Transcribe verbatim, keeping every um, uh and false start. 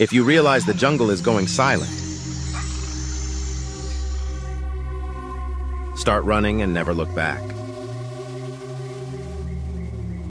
If you realize the jungle is going silent, start running and never look back.